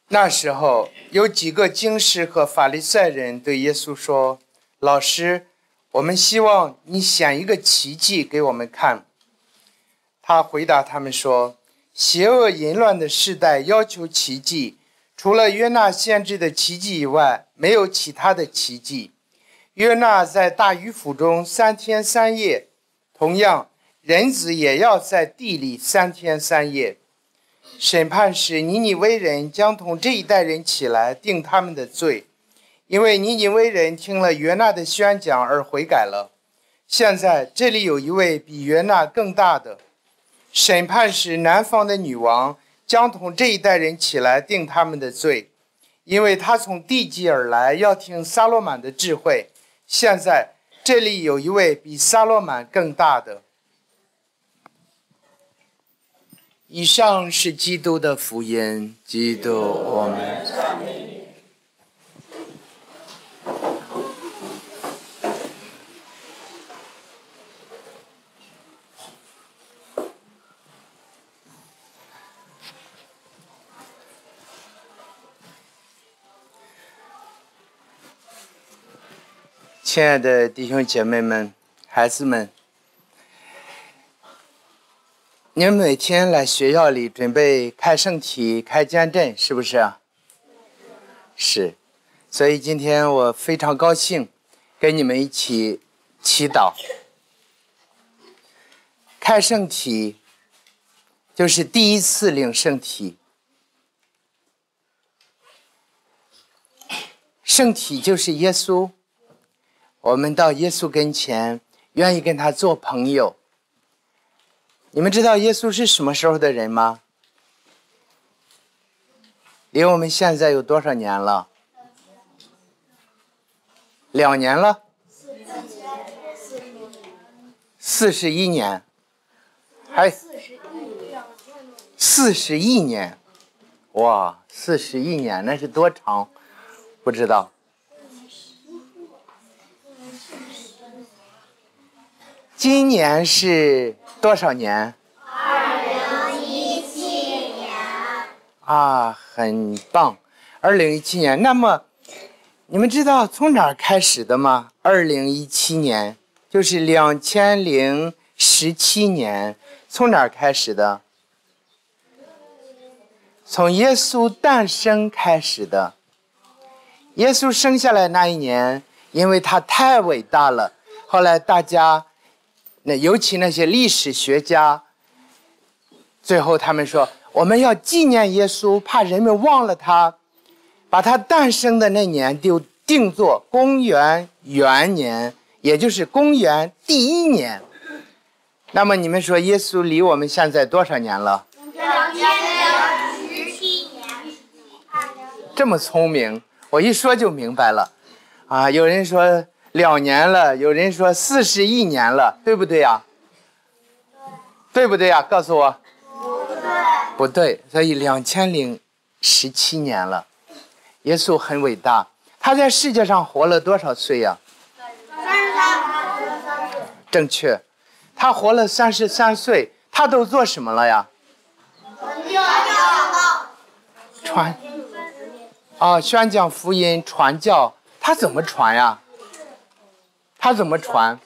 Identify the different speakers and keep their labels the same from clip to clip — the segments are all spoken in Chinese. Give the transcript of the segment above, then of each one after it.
Speaker 1: 那时候有几个经师和法利赛人对耶稣说：“老师，我们希望你显一个奇迹给我们看。”他回答他们说：“邪恶淫乱的世代要求奇迹，除了约纳先知的奇迹以外，没有其他的奇迹。约纳在大鱼腹中3天3夜，同样，人子也要在地里3天3夜。审判时，尼尼微人将同这一代人起来定他们的罪，因为尼尼微人听了约纳的宣讲而悔改了。现在这里有一位比约纳更大的。审判时，南方的女王将同这一代人起来定他们的罪，因为他从地极而来，要听撒罗满的智慧。现在这里有一位比撒罗满更大的。”以上是基督的福音。基督，我们赞美你。亲爱的弟兄姐妹们、孩子们，你们每天来学校里准备开圣体、开监证，是不是啊？是。所以今天我非常高兴跟你们一起祈祷。开圣体就是第一次领圣体，圣体就是耶稣，我们到耶稣跟前，愿意跟他做朋友。你们知道耶稣是什么时候的人吗？离我们现在有多少年了？2年了？41年，还41年，哇，41年那是多长？不知道。今年是多少年
Speaker 2: ？2017年。
Speaker 1: 啊，很棒，2017年。那么，你们知道从哪儿开始的吗？2017年就是2017年，从哪儿开始的？从耶稣诞生开始的。耶稣生下来那一年，因为他太伟大了，后来大家尤其那些历史学家，最后他们说我们要纪念耶稣，怕人们忘了他，把他诞生的那年就定作公元元年，也就是公元第1年。那么你们说耶稣离我们现在多少年了
Speaker 2: ？2017年。
Speaker 1: 这么聪明，我一说就明白了啊！有人说2年了，有人说41年了，对不对呀？对不对呀？告诉我。不对，所以2017年了。耶稣很伟大，他在世界上活了多少岁呀
Speaker 2: 33。
Speaker 1: 正确，他活了33岁，他都做什么了呀？宣讲福音，传教。他怎么传呀？他怎么传？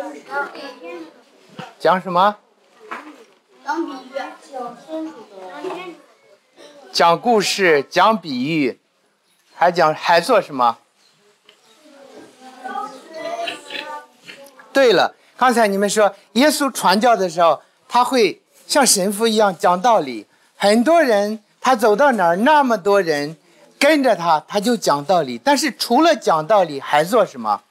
Speaker 1: 讲什么？
Speaker 2: 讲比喻。
Speaker 1: 讲故事，讲比喻，还做什么？对了，刚才你们说耶稣传教的时候，他会像神父一样讲道理，很多人他走到哪儿，那么多人跟着他，他就讲道理。但是除了讲道理，还做什么？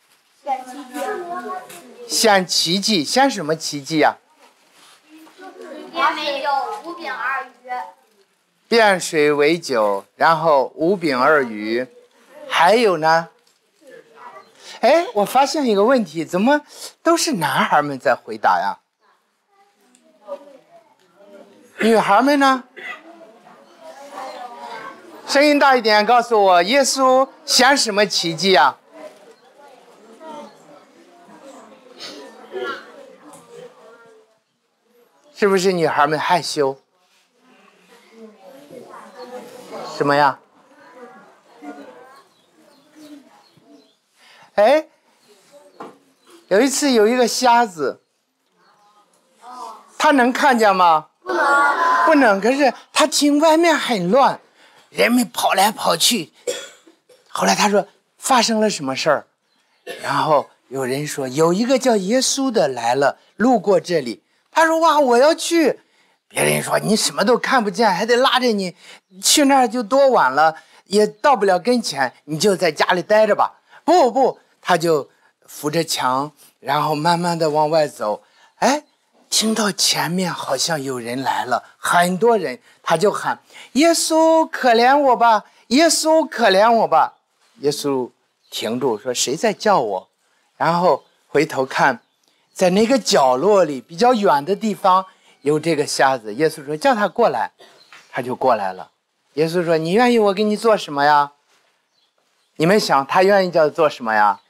Speaker 1: 显奇迹。显什么奇迹呀？
Speaker 2: 变为酒，5饼2鱼。
Speaker 1: 变水为酒，然后5饼2鱼，还有呢？哎，我发现一个问题，怎么都是男孩们在回答呀？女孩们呢？声音大一点，告诉我，耶稣显什么奇迹呀？是不是女孩们害羞？什么呀？ 哎，有一次有一个瞎子，他能看见吗？不能。可是他听外面很乱，人们跑来跑去。后来他说发生了什么事儿？然后有人说有一个叫耶稣的来了，路过这里。他说哇，我要去。别人说你什么都看不见，还得拉着你去那儿，就多晚了，也到不了跟前，你就在家里待着吧。不，他就扶着墙，然后慢慢的往外走。哎，听到前面好像有人来了，很多人，他就喊耶稣可怜我吧，耶稣可怜我吧。耶稣停住说谁在叫我？然后回头看，在那个角落里比较远的地方有这个瞎子。耶稣说叫他过来，他就过来了。耶稣说你愿意我给你做什么呀？你们想他愿意叫做什么呀？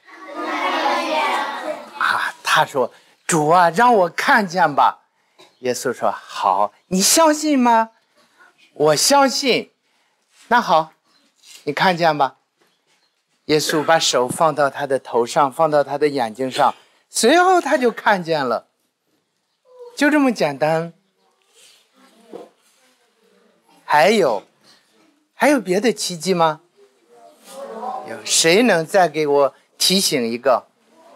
Speaker 1: 他说主啊，让我看见吧。耶稣说好，你相信吗？我相信。那好，你看见吧。耶稣把手放到他的头上，放到他的眼睛上，随后他就看见了，就这么简单。还有别的奇迹吗？有谁能再给我提醒一个？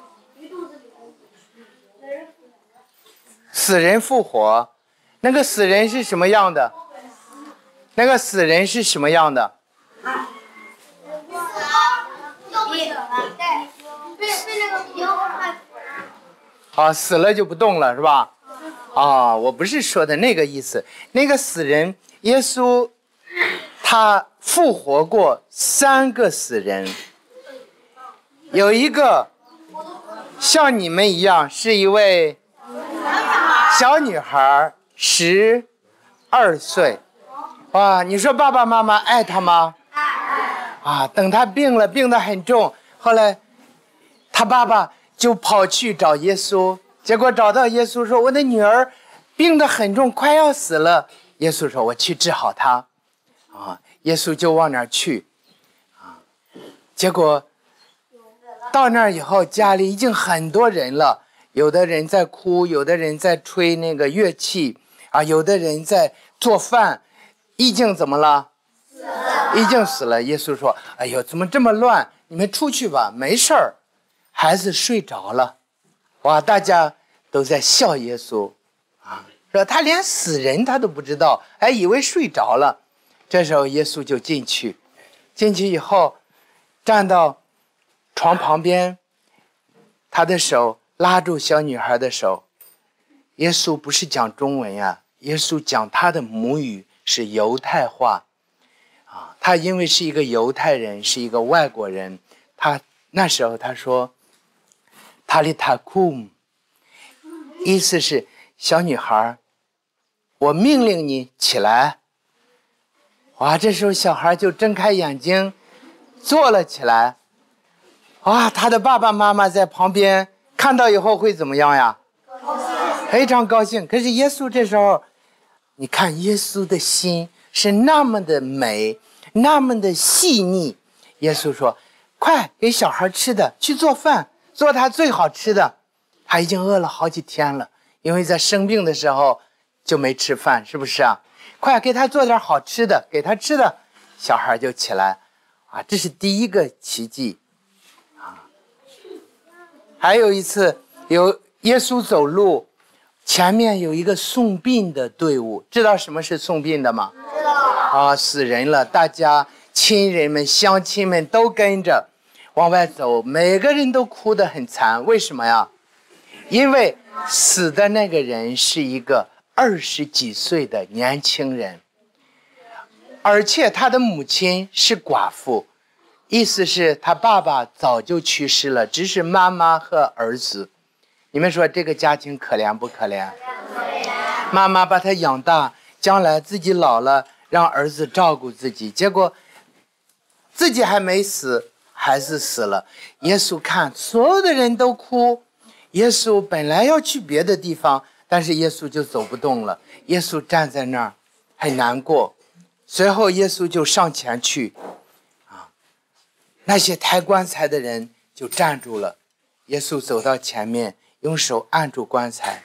Speaker 1: 死人复活。那个死人是什么样的？那个死人是什么样的？好，死了就不动了是吧？我不是说的那个意思。那个死人，耶稣他复活过3个死人，有一个像你们一样是一位小女孩，12岁。哇，你说爸爸妈妈爱她吗？等她病了，病得很重，后来她爸爸就跑去找耶稣，结果找到耶稣说我的女儿病得很重，快要死了。耶稣说我去治好她。耶稣就往那儿去。结果到那儿以后，家里已经很多人了，有的人在哭，有的人在吹那个乐器，有的人在做饭，已经怎么了？已经死了。耶稣说哎呦，怎么这么乱，你们出去吧，没事儿。孩子睡着了。哇，大家都在笑耶稣说他连死人他都不知道，以为睡着了。这时候耶稣就进去以后站到床旁边，他的手拉住小女孩的手。耶稣不是讲中文呀，耶稣讲他的母语是犹太话他因为是一个犹太人，是一个外国人，他那时候他说塔利塔库姆，意思是小女孩，我命令你起来。哇，这时候小孩就睁开眼睛坐了起来。哇，他的爸爸妈妈在旁边看到以后会怎么样呀？非常高兴。可是耶稣这时候，你看耶稣的心是那么的美，那么的细腻。耶稣说快给小孩吃的，去做饭，做他最好吃的。他已经饿了好几天了，因为在生病的时候就没吃饭，是不是啊？快给他做点好吃的，给他吃的，小孩就起来这是第一个奇迹还有一次，有耶稣走路，前面有一个送殡的队伍。知道什么是送殡的吗？知道。死人了，大家亲人们乡亲们都跟着往外走，每个人都哭得很惨。为什么呀？因为死的那个人是一个20几岁的年轻人，而且他的母亲是寡妇，意思是他爸爸早就去世了，只是妈妈和儿子。你们说这个家庭可怜不可怜？妈妈把他养大，将来自己老了让儿子照顾自己，结果自己还没死，孩子死了。耶稣看所有的人都哭，耶稣本来要去别的地方，但是耶稣就走不动了。耶稣站在那儿很难过。随后耶稣就上前去那些抬棺材的人就站住了。耶稣走到前面，用手按住棺材，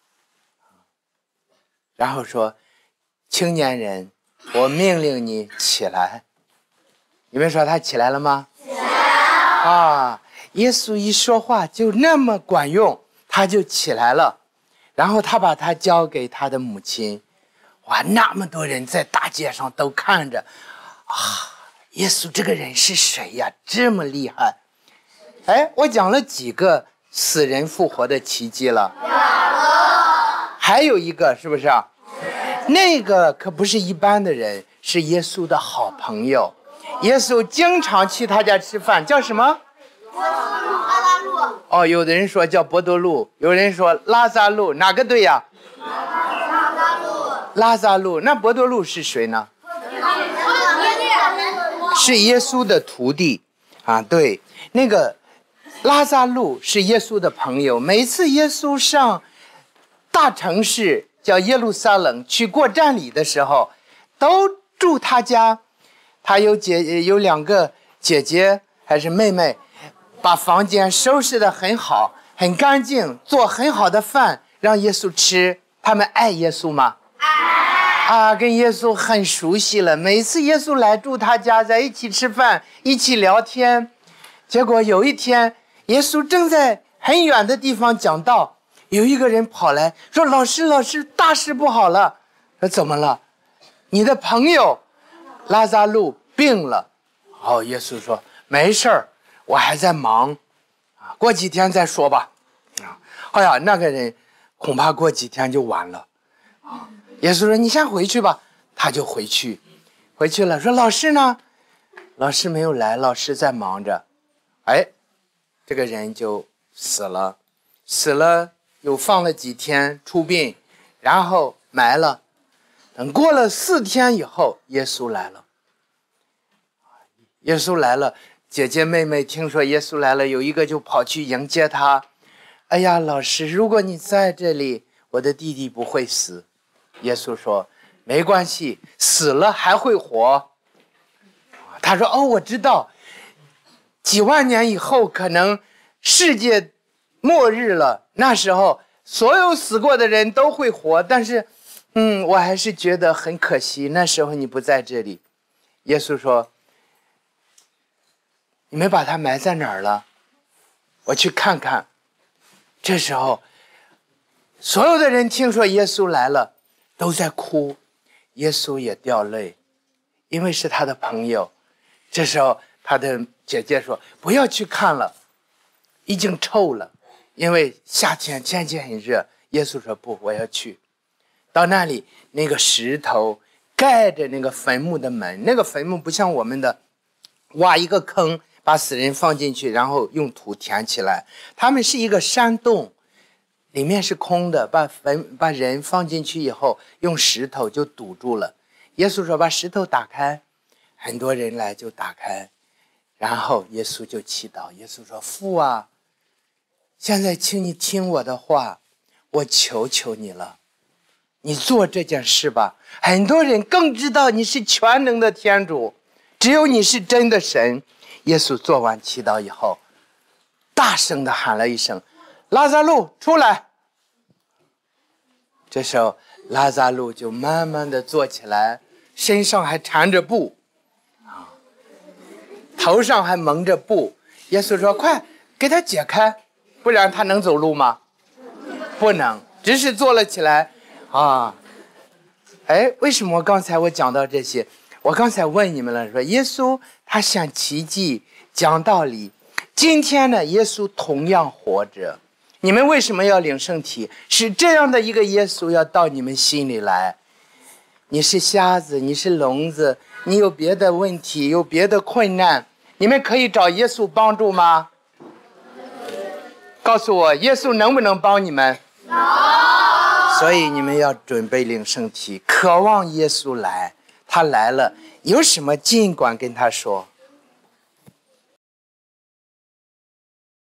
Speaker 1: 然后说：“青年人，我命令你起来。”你们说他起来了吗？起来了。啊，耶稣一说话就那么管用，他就起来了。然后他把他交给他的母亲。哇，那么多人在大街上都看着，耶稣这个人是谁呀？这么厉害！哎，我讲了几个死人复活的奇迹了？还有一个是不是啊？那个可不是一般的人，是耶稣的好朋友。耶稣经常去他家吃饭，叫什么？哦，有的人说叫伯多禄，有人说拉撒路，哪个对呀？拉撒路。那伯多禄是谁呢？是耶稣的徒弟啊。对，那个拉撒路是耶稣的朋友。每次耶稣上大城市叫耶路撒冷去过站礼的时候，都住他家。他有2个姐姐还是妹妹，把房间收拾得很好，很干净，做很好的饭让耶稣吃。他们爱耶稣吗？爱。跟耶稣很熟悉了。每次耶稣来住他家，在一起吃饭，一起聊天。结果有一天，耶稣正在很远的地方讲道，有一个人跑来说：“老师，大事不好了！”说：“怎么了？”“你的朋友拉撒路病了。”耶稣说：“没事儿，我还在忙，过几天再说吧。”哎呀，那个人恐怕过几天就完了。耶稣说：“你先回去吧。”他就回去了。说：“老师呢？”老师没有来，老师在忙着。哎，这个人就死了，又放了几天出殡，然后埋了。等过了4天以后，耶稣来了。姐姐妹妹听说耶稣来了，有一个就跑去迎接他。哎呀，老师，如果你在这里，我的弟弟不会死。耶稣说：“没关系，死了还会活。”他说：“我知道，几万年以后可能世界末日了，那时候所有死过的人都会活，但是我还是觉得很可惜，那时候你不在这里。”耶稣说：“你们把他埋在哪儿了？我去看看。”这时候所有的人听说耶稣来了，都在哭，耶稣也掉泪，因为是他的朋友。这时候他的姐姐说：“不要去看了，已经臭了，因为夏天天气很热。”耶稣说：“不，我要去。”到那里，那个石头盖着那个坟墓的门，那个坟墓不像我们的挖一个坑，把死人放进去，然后用土填起来。他们是一个山洞，里面是空的，把人放进去以后，用石头就堵住了。耶稣说：“把石头打开。”很多人来就打开，然后耶稣就祈祷。耶稣说：“父啊，现在请你听我的话，我求求你了，你做这件事吧。很多人更知道你是全能的天主，只有你是真的神。”耶稣做完祈祷以后，大声地喊了一声：“拉撒路出来！”这时候拉撒路就慢慢地坐起来，身上还缠着布，头上还蒙着布。耶稣说：“快给他解开，不然他能走路吗？不能，只是坐了起来。”为什么刚才我讲到这些？我刚才问你们了，说耶稣他显奇迹，讲道理。今天呢，耶稣同样活着。你们为什么要领圣体？是这样的一个耶稣要到你们心里来。你是瞎子，你是聋子，你有别的问题，有别的困难，你们可以找耶稣帮助吗？告诉我，耶稣能不能帮你们？能。所以你们要准备领圣体，渴望耶稣来。他来了，有什么尽管跟他说。